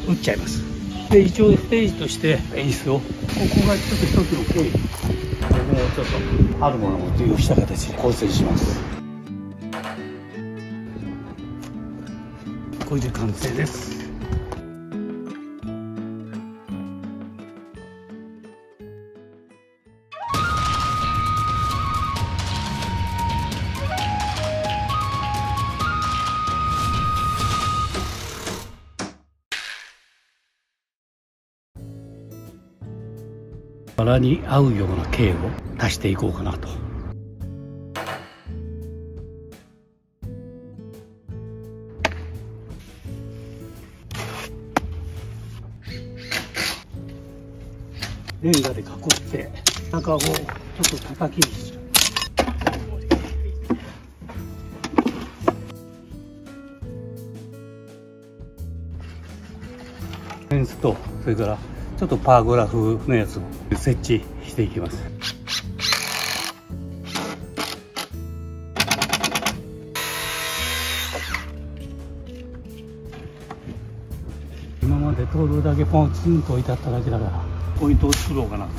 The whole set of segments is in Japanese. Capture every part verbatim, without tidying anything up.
打っちゃいます。で一応ステージとして演出を、ここがちょっと一つの経緯、ここもちょっとあるものを利用した形で構成します。これで完成です。バラに合うような径を足していこうかなと。レンガで囲って中をちょっと叩きにする。フェンスと、それからちょっとパーゴラフのやつを設置していきます。今まで灯籠だけポンツンと置いてあっただけだから、ポイントを作ろうかな。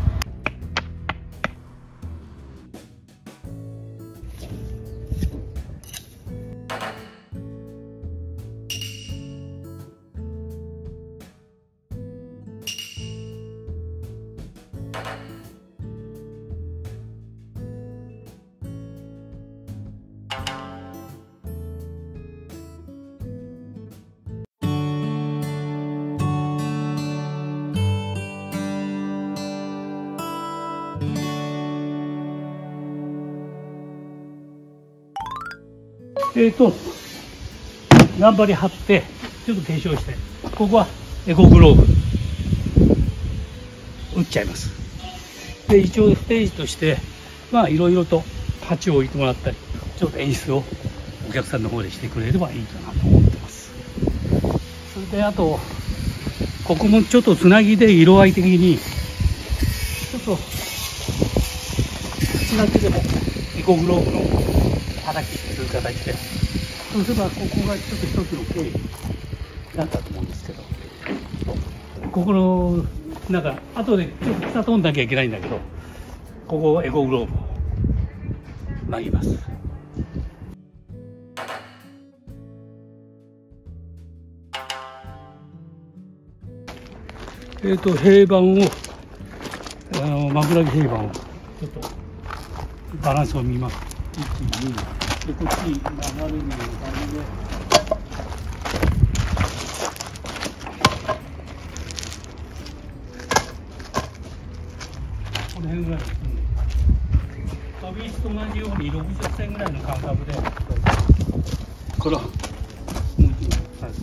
えーと頑張り張ってちょっと化粧して、ここはエコグローブ打っちゃいます。で一応ステージとしてまあいろいろと鉢を置いてもらったり、ちょっと演出をお客さんの方でしてくれればいいかなと思ってます。それであとここもちょっとつなぎで色合い的にちょっとつなぎでもエコグローブの叩きという形で、そうすればここがちょっと一つの経緯だったと思うんですけど、ここのなんか後でちょっと草取んなきゃいけないんだけど、ここエコグローブを曲げます。えーと平板をあの枕木平板をちょっとバランスを見ます。いち、にでこっち流れるような感じで。この辺ぐらいですね。飛び石と同じようにろくじゅっセンぐらいの間隔で、これはもう一度、はい。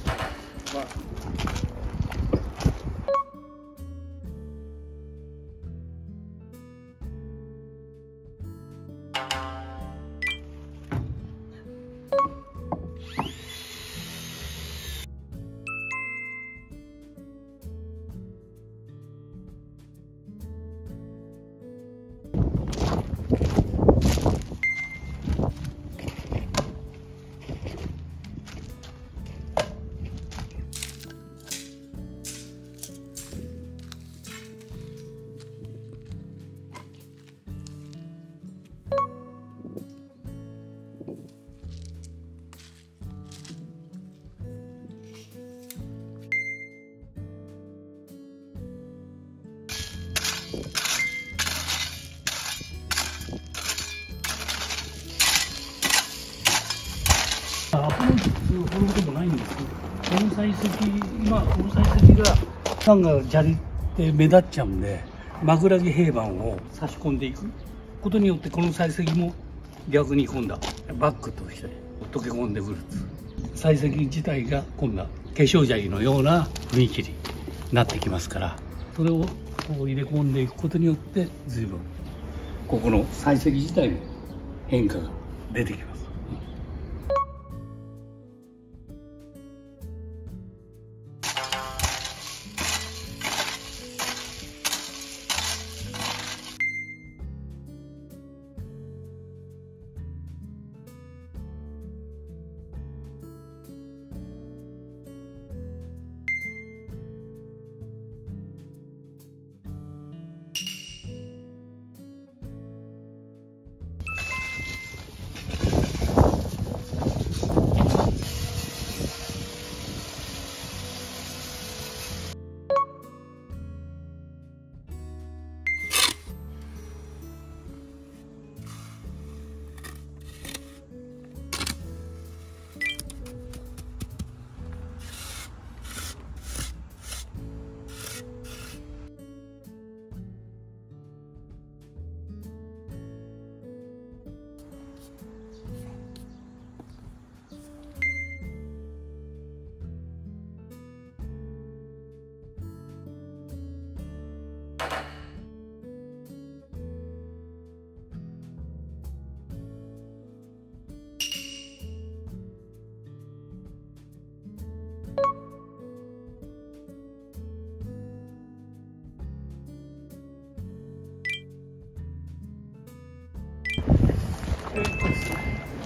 アプローチっていうほどでもないんですけど、この採石、今この採石が缶が砂利って目立っちゃうんで、枕木平板を差し込んでいくことによって、この採石も逆に今度はバックとして溶け込んでくる。採石自体が今度は化粧砂利のような雰囲気になってきますから、それをこう入れ込んでいくことによって随分ここの採石自体も変化が出てきます。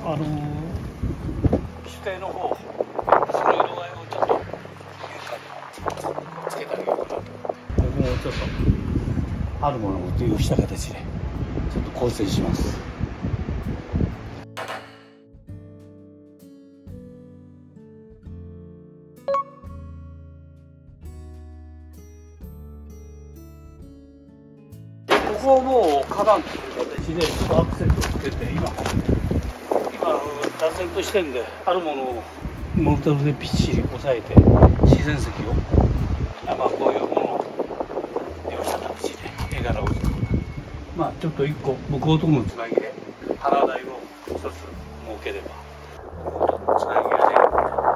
あのー、主体の方、その色合いをちょっとつけてあげようかなと。僕もちょっとあるものを利用した形でちょっと構成します。ここをもう花壇という形でちょっとアクセントをつけて、今今打線としてんであるものをモルタルでぴっちり押さえて自然石を、まあ、こういうものを利用した形で絵柄を作る。まあちょっと一個向こうとのつなぎで花台を一つ設ければ向こうとのつなぎがね。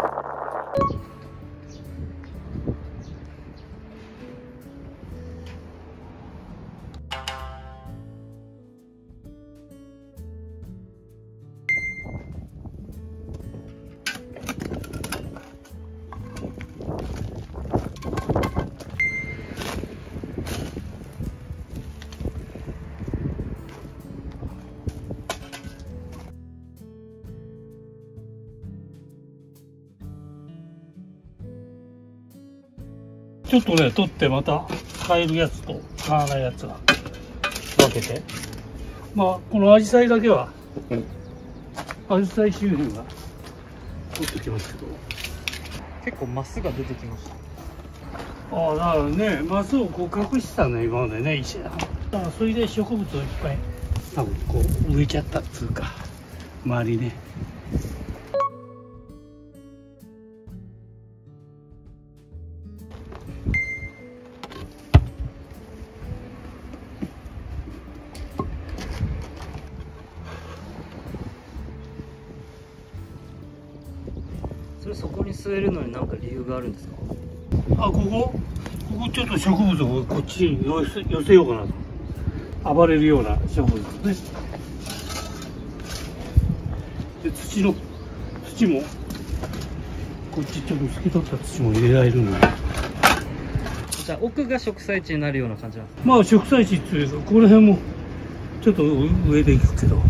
ちょっとね、取ってまた買えるやつと買わないやつが分けて、まあこのアジサイだけは、アジサイ周辺が取ってきますけど、 結構マスが出てきました。 ああ、だからね、マスをこう隠してたね、今までね、石だからそれで植物をいっぱい多分こう植えちゃったっつうか、周りね。 それそこに据えるのに何か理由があるんですか？ あ、ここここちょっと植物をこっちに寄せ寄せようかなと。暴れるような植物ですね。で土の土もこっちちょっと透き通った土も入れられるので、 じゃあ奥が植栽地になるような感じなんですか？ まあ植栽地っていうかこの辺もちょっと上でいくけど。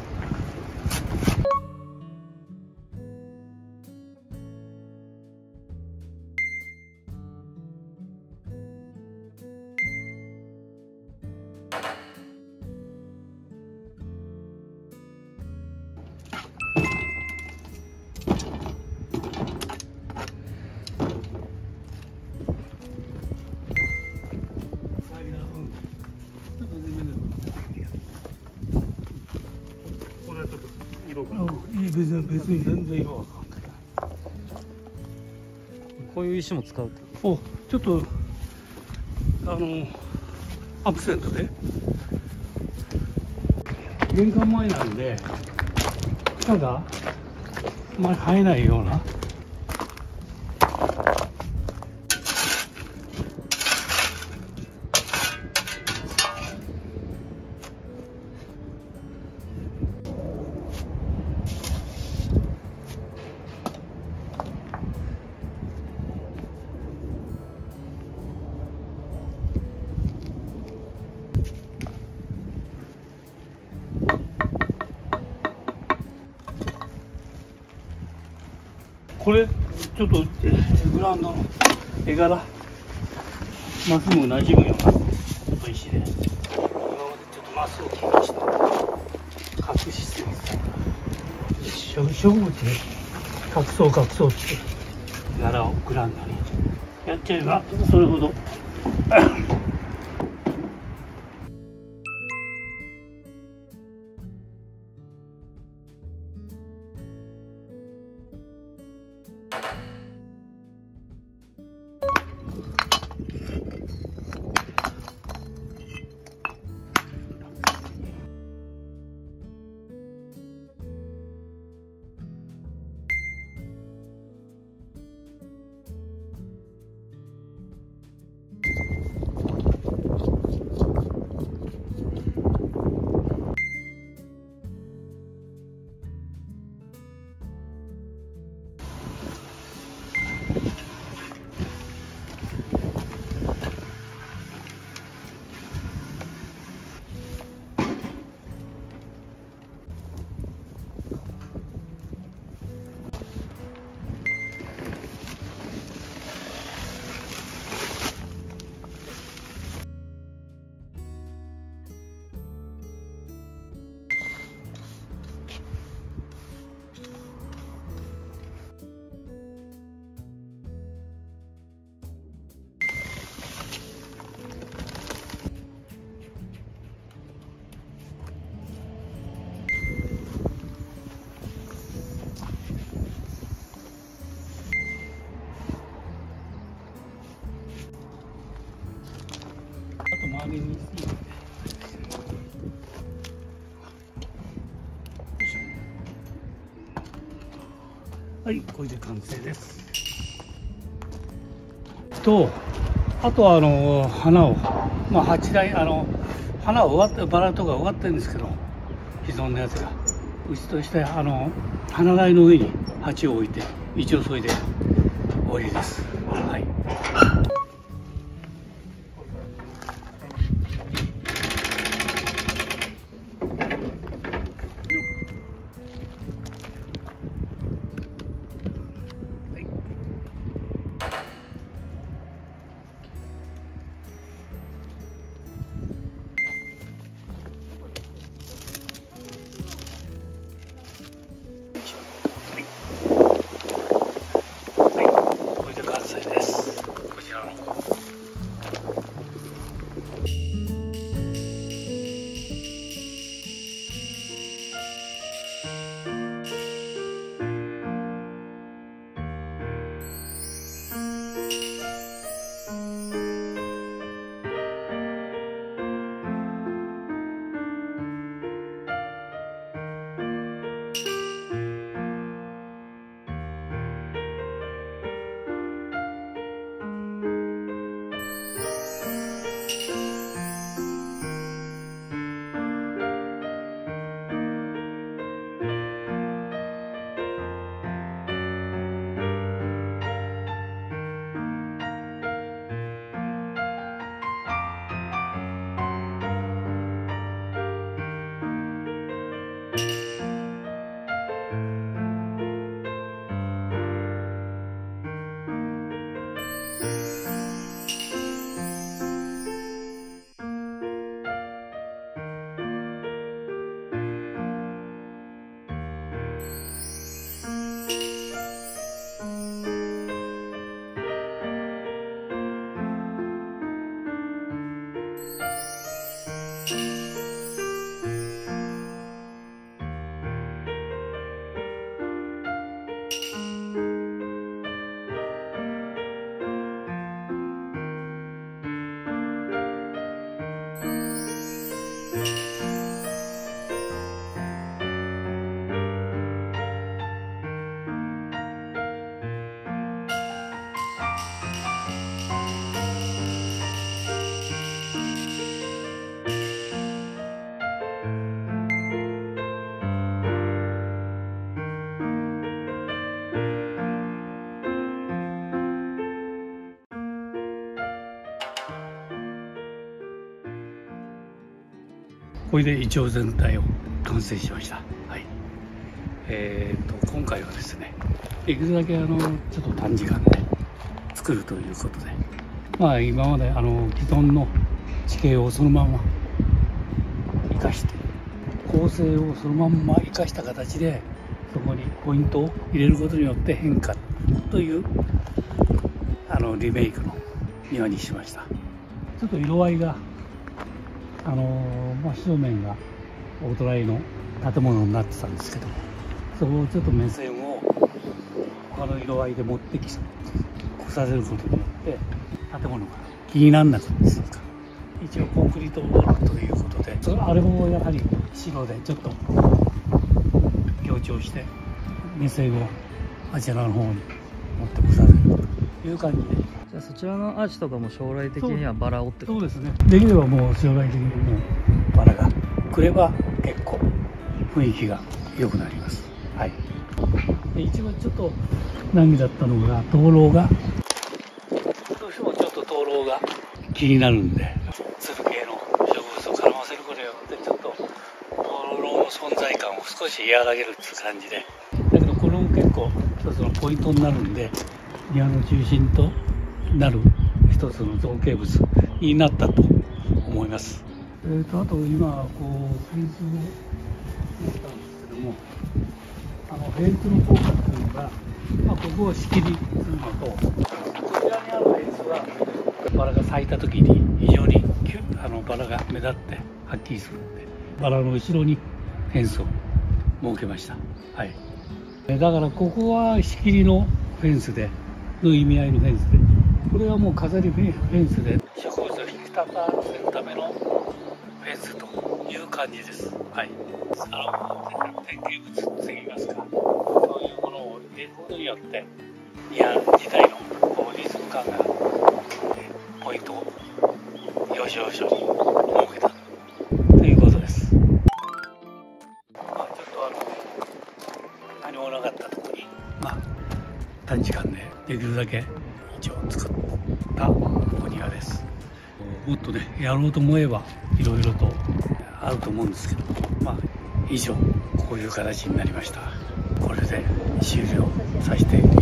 別に別に全然色は変わんない。 こういう石も使うって。 お、ちょっとあのアクセントで玄関前なんで草があんまり生えないような。これちょっとグラウンドの絵柄まっすぐ馴染むようなこと石で、今までちょっとまっすぐ気にして隠しすぎて植物で隠そう隠そうって柄をグラウンドにやっちゃえばそれほど上について。はい、これで完成です。と、あとはあの花を、まあ鉢台、あの花は終わって、バラとか終わってるんですけど、既存のやつが。うちとしてあの花台の上に鉢を置いて、一応それで終わりです。はい。これでイチョウ全体を完成しました。はい。えー、と今回はですね、できるだけあのちょっと短時間で作るということで、まあ今まであの既存の地形をそのまま生かして、構成をそのまんま生かした形で、そこにポイントを入れることによって変化というあのリメイクの庭にしました。ちょっと色合いがあのー、まあ、正面が大隣の建物になってたんですけど、そこをちょっと目線を他の色合いで持ってき来させることによって建物が気にならなくなるんですか。一応コンクリートウォールということで、それあれもやはり白でちょっと強調して目線をあちらの方に持ってこさせるという感じで。 じゃあそちらのアーチとかも将来的にはバラをってそうですね。できればもう将来的にもうバラが来れば結構雰囲気が良くなります。はい。で一番ちょっと難儀だったのが灯籠が、どうしてもちょっと灯籠が気になるんで、つる系の植物を絡ませることによってちょっと灯籠の存在感を少し和らげるっていう感じで、だけどこれも結構一つのポイントになるんで、庭の中心となる一つの造形物になったと思います。えーとあと今こうフェンスを持ったんですけども、あのフェンスの効果っていうのが、まあ、ここを仕切りするのと、こちらにあるフェンスはバラが咲いた時に非常にあのバラが目立ってはっきりするので、バラの後ろにフェンスを設けました。はい。だからここは仕切りのフェンスでの意味合いのフェンスで、これはもう飾りフェンスで植物を引く下から乗せるためのフェンスという感じです。はい。さあ、典型物といいますか、そういうものを入れることによって、ギア自体のこうリズム感が、ポイントを要所要所に設けたということです。まあ、ちょっとあの、何もなかったところに、まあ、短時間でできるだけ一応作ったお庭です。もっとね、やろうと思えばいろいろとあると思うんですけど、まあ以上こういう形になりました。これで終了させて